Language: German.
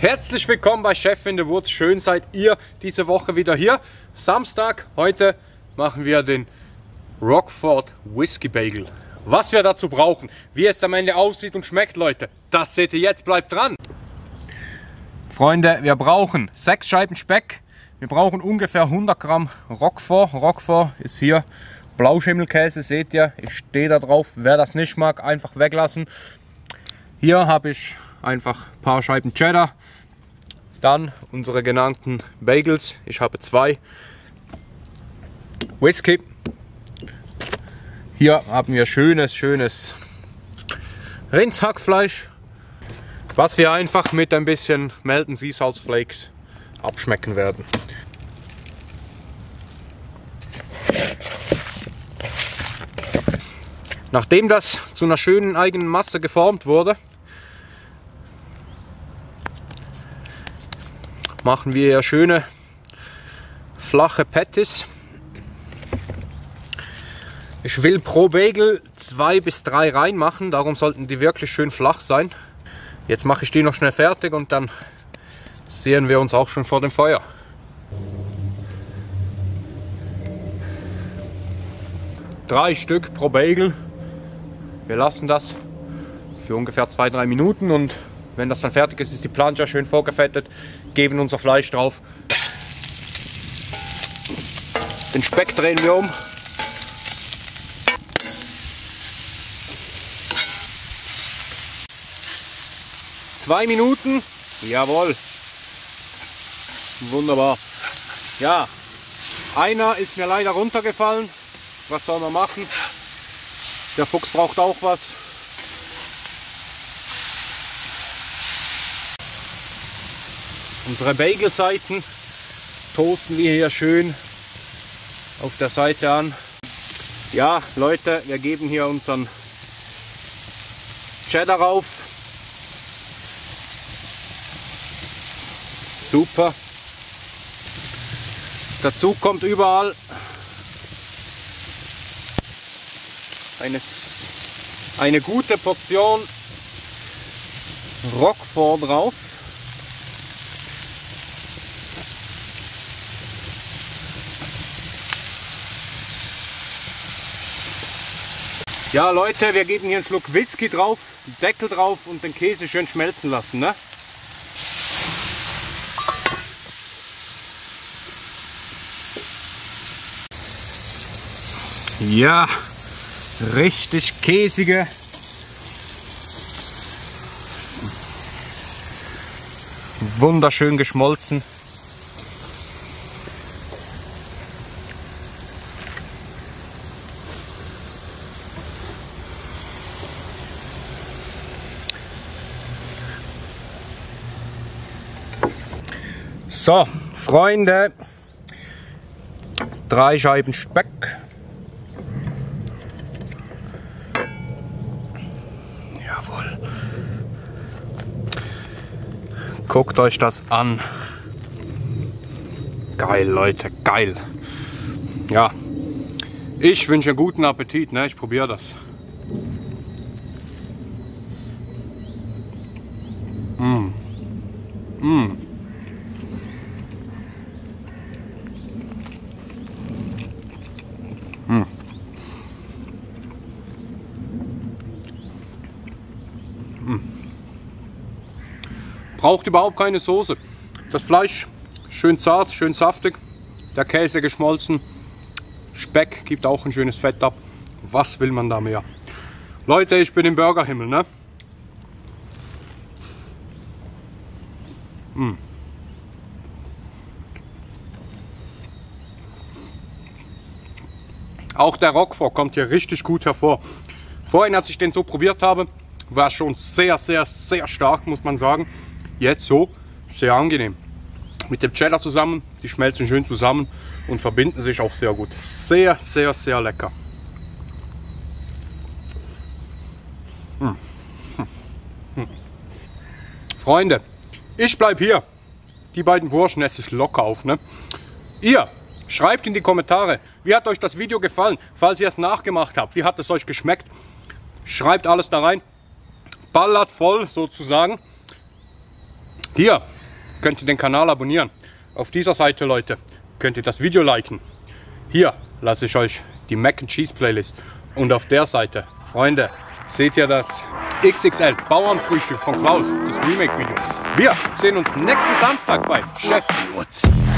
Herzlich willkommen bei Chef in the Woods. Schön seid ihr diese Woche wieder hier. Samstag, heute machen wir den Rockford Whiskey Bagel. Was wir dazu brauchen, wie es am Ende aussieht und schmeckt, Leute, das seht ihr jetzt. Bleibt dran. Freunde, wir brauchen 6 Scheiben Speck. Wir brauchen ungefähr 100 Gramm Roquefort. Roquefort ist hier Blauschimmelkäse, seht ihr. Ich stehe da drauf. Wer das nicht mag, einfach weglassen. Hier habe ich einfach ein paar Scheiben Cheddar. Dann unsere genannten Bagels. Ich habe 2. Whisky. Hier haben wir schönes Rindshackfleisch, was wir einfach mit ein bisschen Melton Sea Salt Flakes abschmecken werden. Nachdem das zu einer schönen eigenen Masse geformt wurde, machen wir hier schöne flache Patties. Ich will pro Bagel 2 bis 3 reinmachen, darum sollten die wirklich schön flach sein. Jetzt mache ich die noch schnell fertig und dann sehen wir uns auch schon vor dem Feuer. Drei Stück pro Bagel. Wir lassen das für ungefähr 2-3 Minuten und wenn das dann fertig ist, ist die Plancha schön vorgefettet, geben unser Fleisch drauf. Den Speck drehen wir um. Zwei Minuten, jawohl, wunderbar. Ja, einer ist mir leider runtergefallen. Was soll man machen? Der Fuchs braucht auch was. Unsere Bagelseiten toasten wir hier schön auf der Seite an. Ja, Leute, wir geben hier unseren Cheddar rauf. Super. Dazu kommt überall eine gute Portion Roquefort drauf. Ja Leute, wir geben hier einen Schluck Whisky drauf, Deckel drauf und den Käse schön schmelzen lassen, ne? Ja, richtig käsige, wunderschön geschmolzen. So, Freunde, 3 Scheiben Speck. Jawohl. Guckt euch das an. Geil, Leute, geil. Ja, ich wünsche einen guten Appetit, ne? Ich probiere das. Braucht überhaupt keine Soße. Das Fleisch schön zart, schön saftig, der Käse geschmolzen, Speck gibt auch ein schönes Fett ab. Was will man da mehr? Leute, ich bin im Burgerhimmel, ne? Auch der Roquefort kommt hier richtig gut hervor. Vorhin, als ich den so probiert habe, war schon sehr stark, muss man sagen. Jetzt so sehr angenehm. Mit dem Cheddar zusammen, die schmelzen schön zusammen und verbinden sich auch sehr gut. Sehr lecker. Freunde, ich bleibe hier. Die beiden Burschen esse ich locker auf, ne? Ihr schreibt in die Kommentare, wie hat euch das Video gefallen, falls ihr es nachgemacht habt. Wie hat es euch geschmeckt? Schreibt alles da rein. Ballert voll sozusagen. Hier könnt ihr den Kanal abonnieren. Auf dieser Seite, Leute, könnt ihr das Video liken. Hier lasse ich euch die Mac and Cheese Playlist. Und auf der Seite, Freunde, seht ihr das XXL Bauernfrühstück von Klaus, das Remake-Video. Wir sehen uns nächsten Samstag bei Chef Wurz.